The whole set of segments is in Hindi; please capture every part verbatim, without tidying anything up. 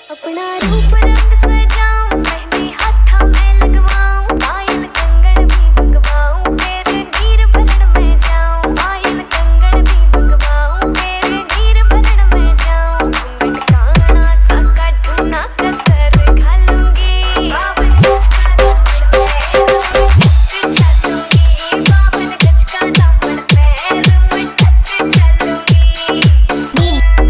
अपना रूप रंग सजाऊं, मेहंदी हाथा में लगवाऊं, पायल कंगन भी मंगवाऊं, तेरे नीर भरण में जाऊं, पायल कंगन भी मंगवाऊं, तेरे नीर भरण में जाऊं, घूंघट काना साका ढूंढना कसर खा लूंगी, बावन गज का दामन पैर में टच चलूंगी, बावन गज का दामन पैर में टच चलूंगी।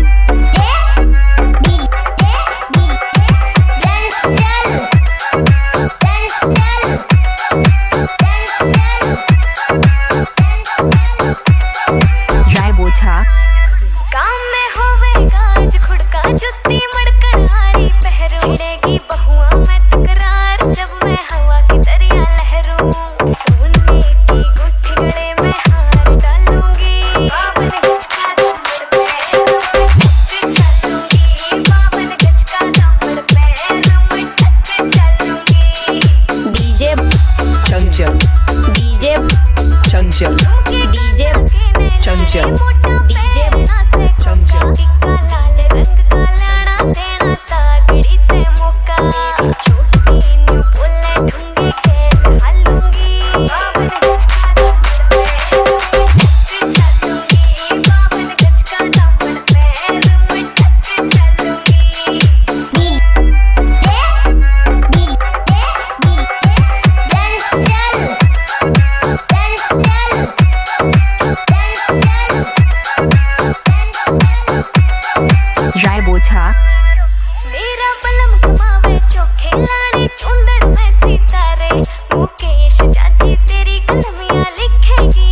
काम में होवेगा आज खुड़का, जुत्ती मड़कन हारी पहरू, छिड़ेगी बहुआ में तकरार जब मैं हवा की दरिया लहरूं, सोने की गुट्ठी गले में हार डालूंगी, बावन गज का दामन पैर में टच चलूंगी, बावन गज का दामन पैर में टच चलूंगी। DJ Chanchal, DJ Chanchal, DJ Chanchal, DJ Chanchal, टिक्का लाल रंग का लाना देना तागड़ी से मौका, छोटी न्यू बोले ढूंढे के हालूंगी, बावन गज का दामन पैर में टच चलूंगी, बावन गज का दामन पैर में टच चलूंगी। राय बोछा मेरा बलम घुमावे चोखे लाने चुंदड़ में सितारे, मुकेश जाजी तेरी कलमियां लिखेगी।